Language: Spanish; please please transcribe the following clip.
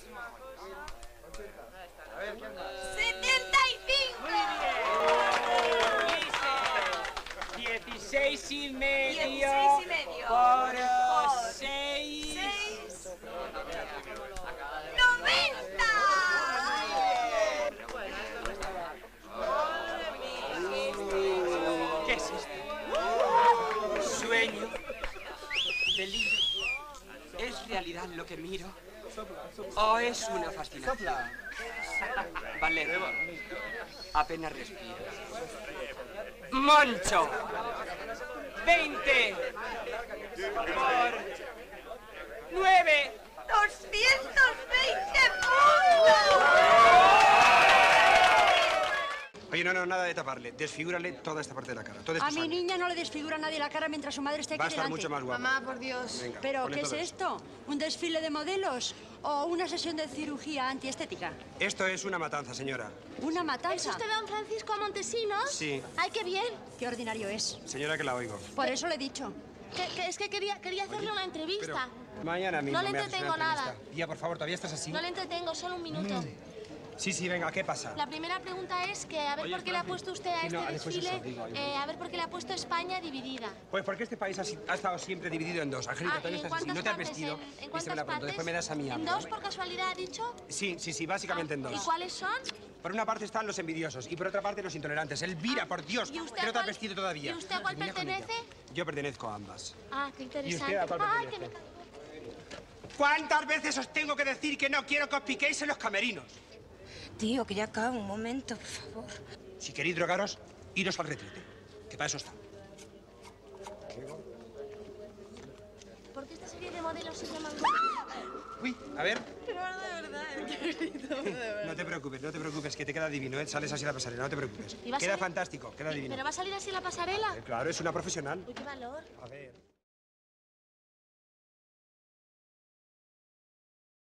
A ver, ¿qué anda? 75. Muy bien. 16 y medio. 16 y medio. Por Por 6. 90. ¿Qué es esto? ¿Sueño? ¿Delirio? ¿Es realidad lo que miro? ¿O es una fascinación? Vale, apenas respiro. ¡Moncho! 20 por 9. 220 puntos. Oye, no, nada de taparle. Desfigúrale toda esta parte de la cara. Toda esta A mi sangre. niña no le desfigura nadie la cara mientras su madre esté aquí Va a estar delante. mucho más guapa. Mamá, por Dios. Venga, ¿Pero ponle qué es todo esto? ¿Un desfile de modelos o una sesión de cirugía antiestética? Esto es una matanza, señora. ¿Una ¿Es matanza? usted don Francisco Montesinos? Sí. Ay, qué bien. Qué ordinario es. Señora, que la oigo. Por eso le he dicho. Es que quería hacerle una entrevista. Mañana mismo No le me haces entretengo una nada. entrevista. Tía, por favor, ¿todavía estás así? No le entretengo, solo un minuto. Sí, venga, ¿qué pasa? La primera pregunta es que a ver por qué le ha puesto usted a Sí, no, este después desfile, eso, digo, a ver por qué le ha puesto España dividida. Pues porque este país ha estado siempre dividido en dos. Angelita, Ah, todavía ¿en estás así. cuántas No te has partes? vestido. ¿En Vísteme cuántas la pronto, partes? después me das a mí ¿En hambre. dos por casualidad ha dicho? Sí, básicamente en dos. ¿Y cuáles son? Por una parte están los envidiosos y por otra parte los intolerantes. Elvira, por Dios, ¿Y usted que no te has cuál- vestido todavía. ¿Y usted a cuál Niña con ella. pertenece? Yo pertenezco a ambas. Ah, qué interesante. ¿Y usted a cuál Ay, pertenece? que me... ¿Cuántas veces os tengo que decir que no quiero que os piquéis en los camerinos? Tío, que ya acaba un momento, por favor. Si queréis drogaros, iros al retrete, que para eso está. ¿Por qué esta serie de modelos se llaman... Uy, a ver. Pero de verdad, qué grito, de verdad. No te preocupes, que te queda divino, ¿eh? Sales así a la pasarela, no te preocupes. ¿Y va a Queda salir- fantástico, queda divino. ¿Pero va a salir así la pasarela? Claro, es una profesional. Uy, qué valor. A ver.